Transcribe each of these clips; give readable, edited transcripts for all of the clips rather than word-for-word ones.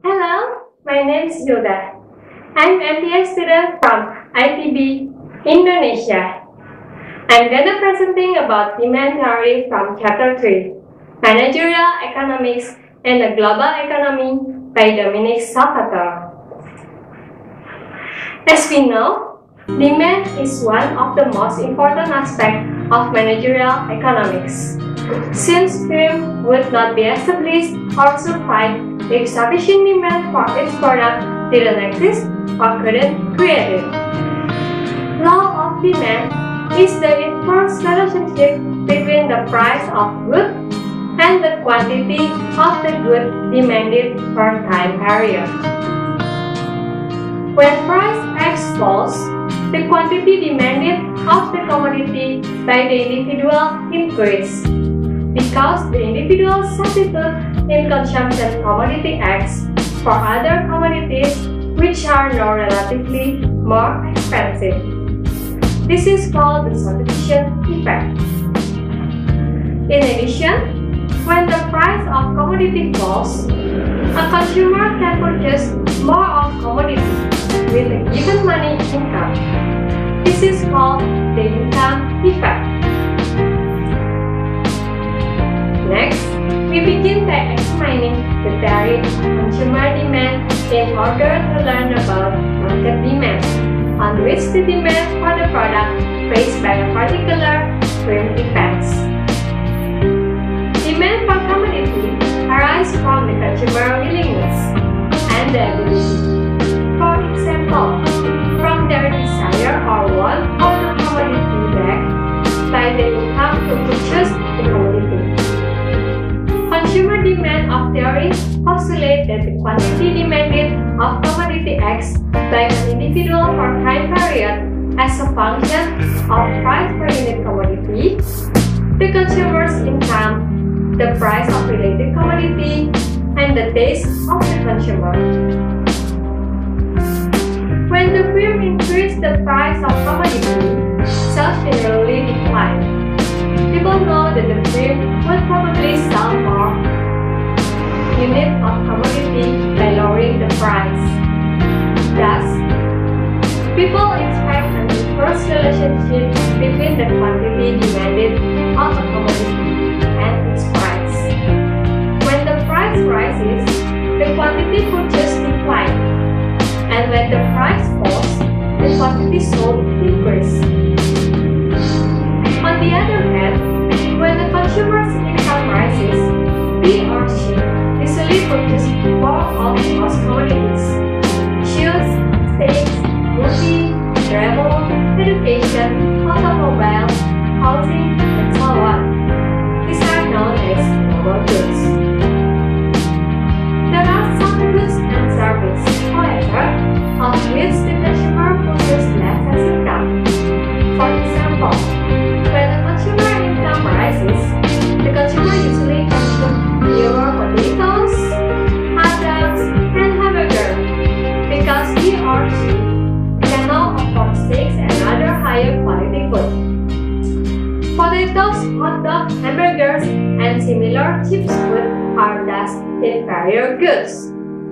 Hello, my name is Hilda. I'm an MBA student from ITB, Indonesia. I'm gonna presenting about demand theory from Chapter 3, Managerial Economics and the Global Economy by Dominic Salvatore. As we know, demand is one of the most important aspects of managerial economics. Since firms would not be established or survive if sufficient demand for its product didn't exist or couldn't create it. Law of demand is the inverse relationship between the price of good and the quantity of the good demanded per time period. When price X falls, the quantity demanded of the commodity by the individual increase, because the individual substitute in consumption commodity X for other commodities which are now relatively more expensive. This is called the substitution effect. In addition, when the price of commodity falls, a consumer can purchase more of commodity with a given money income. This is called the income effect. Next, we begin by explaining the theory of consumer demand in order to learn about market demand, on which the demand for the product faced by a particular firm depends. Demand for commodity arises from the consumer willingness and the ability. For example, from their desire or want for the commodity backed by the income to purchase the commodity. Consumer demand of theory postulates that the quantity demanded of commodity X by an individual for time period as a function of price per unit commodity, the consumer's income, the price of related commodity, and the taste of the consumer. When the firm increases the price of commodity, sales generally decline. People know that the firm would probably sell more units of commodity by lowering the price. Thus, people expect an inverse relationship between the quantity demanded of a commodity and its price. When the price rises, the quantity purchased declines, and when the price falls, the quantity sold increases. On the other hand, when the consumer's income rises, he or she easily purchases more of most commodities: shoes, steaks, movie, travel, education, automobile, housing, and so on. These are known as durable goods. There are some goods and services, however, of which the consumer purchases less as income. For example, when the consumer income rises, the consumer usually consumes fewer potatoes, hot dogs, and hamburgers because he or she can now afford steaks and other higher quality food. Potatoes, hot dogs, hamburgers, and similar cheap food are thus inferior goods.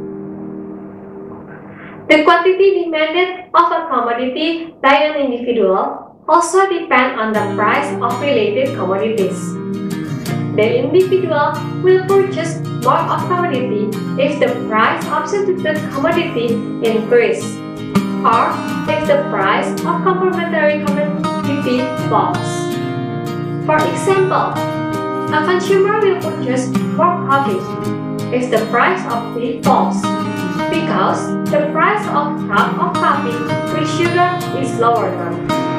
The quantity demanded of a commodity by an individual also depends on the price of related commodities. The individual will purchase more of commodity if the price of substitute commodity increases, or if the price of complementary commodity falls. For example, a consumer will purchase more coffee if the price of tea falls, because the price of a cup of coffee with sugar is lower now.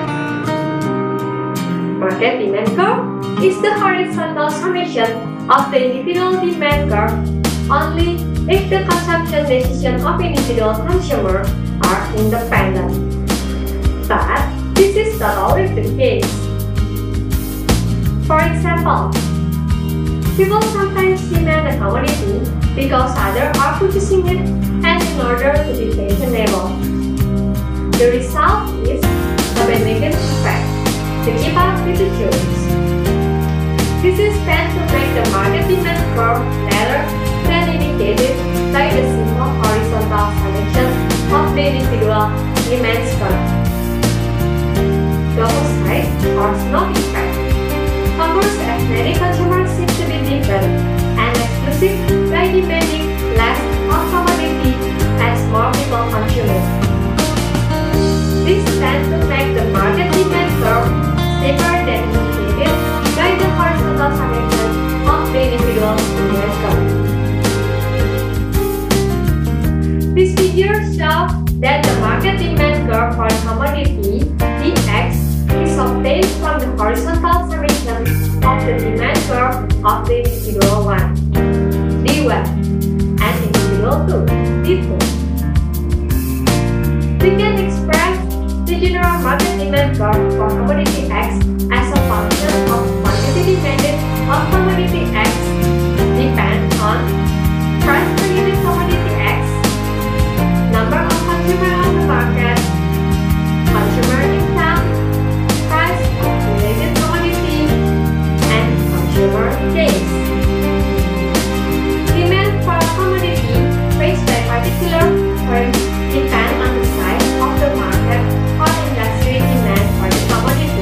Market demand curve is the horizontal summation of the individual demand curve only if the consumption decisions of individual consumers are independent. But this is not always the case. For example, people sometimes demand a commodity because others are purchasing it and in order to be fashionable. The result is a bandwagon effect to keep up with the trends. This is meant to make the market demand curve better than indicated by the symbol of the individual 1, D1, and individual 2, D2. We can express the general market demand curve for commodity X as a function of quantity demanded of commodity X depends on price per unit commodity X, number of consumers on the market, consumer income, price of related commodity, and consumer days. Demand for a commodity raised by particular firm depends on the size of the market or industry demand for the commodity.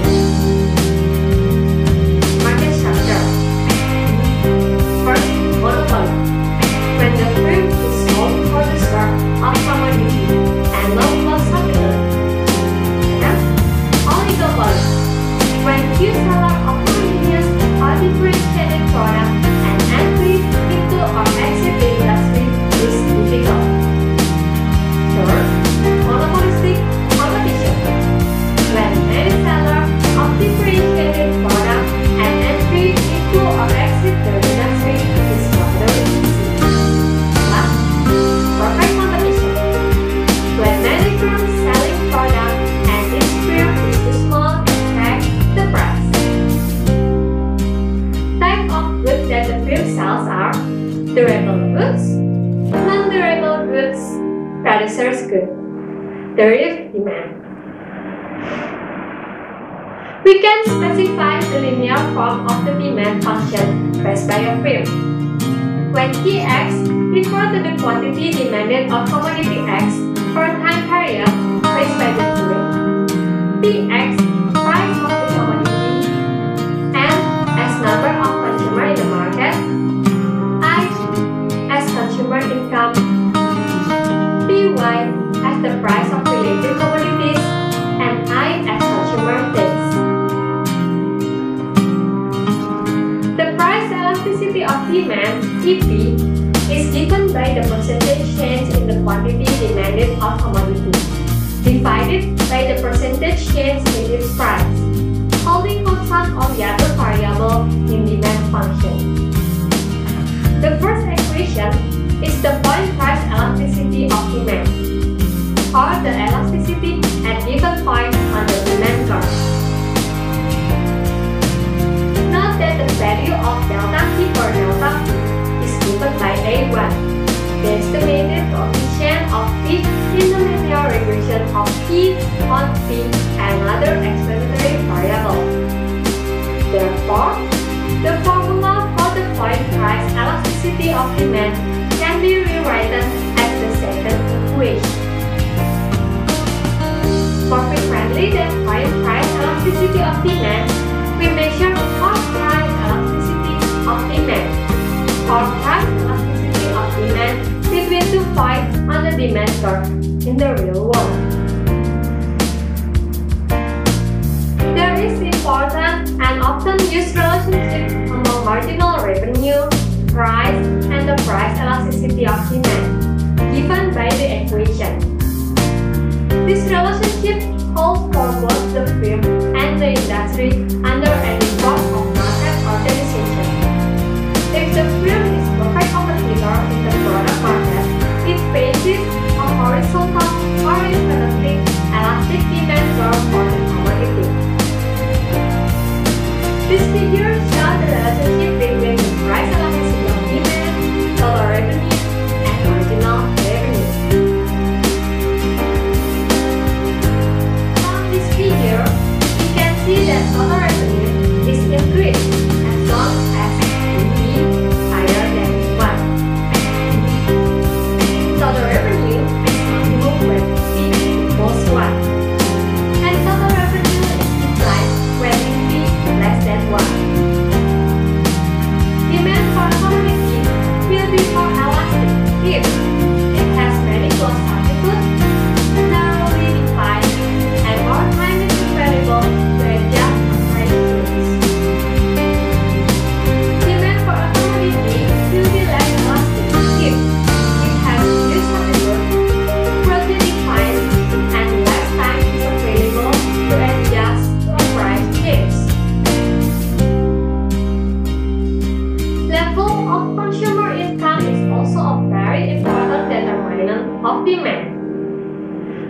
Market structure. First, monopoly. When the firm is sold for the stock of commodity and local capital. Second, oligopoly. When few sellers of homogeneous or differentiated products and entry into or exit the industry is difficult. Third, monopolistic competition. When many sellers of differentiated products and entry into or exit the industry is rather easy. Last, perfect competition. When many firms selling products and each firm is too small to affect the price. Type of goods that the firm sells are durable goods, non-durable goods, producer's goods. Derivative demand. We can specify the linear form of the demand function raised by a firm. When Tx refers to the quantity demanded of commodity X for a time period raised by the firm, Tx, price of the commodity, and as number of consumers in the market, I as consumer income, Py as the price of related commodities, and I as consumer days. The price elasticity of demand, EP, is given by the percentage change in the quantity demanded of commodity, divided by the percentage change in its price, holding constant all the other variables in demand function. The first equation is the point price elasticity of demand, or the elasticity at given point on the demand curve. Note that the value of delta T per delta P is given by A1, the estimated coefficient of P in the linear regression of P on P and other explanatory variables. Therefore, the formula for the point price elasticity of demand can be rewritten as the second equation. For frequently than point price elasticity of demand, we measure cost price elasticity of demand, or price elasticity of demand between 2 points on the demand curve in the real world. There is important and often used relationship among marginal revenue, price, and the price elasticity of demand, given by the equation. This relationship holds for both the firm and the industry under any form of market organization. If the firm is a perfect competitor in the product market, it faces a horizontal or infinitely elastic demand curve for the commodity. This figure shows the relationship between the price elasticity of demand, total revenue, and marginal revenue. From this figure, we can see that total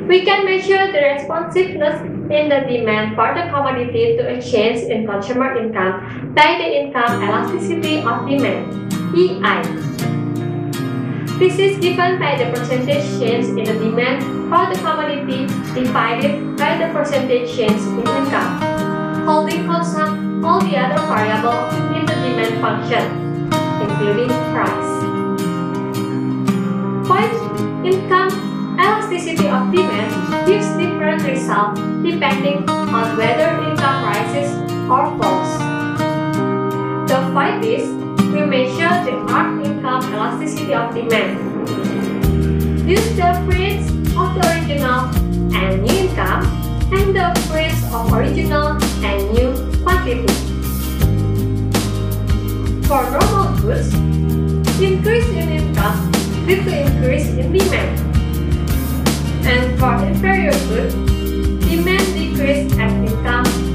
We can measure the responsiveness in the demand for the commodity to a change in consumer income by the income elasticity of demand, EI. This is given by the percentage change in the demand for the commodity divided by the percentage change in income, holding constant all the other variables in the demand function, including price. Point income elasticity of demand gives different results depending on whether income rises or falls. To avoid this, we measure the arc income elasticity of demand. Use the average of the original and new income and the average of original and new quantity. For normal goods, increase in income leads to increase in demand. And for inferior goods, demand decrease as income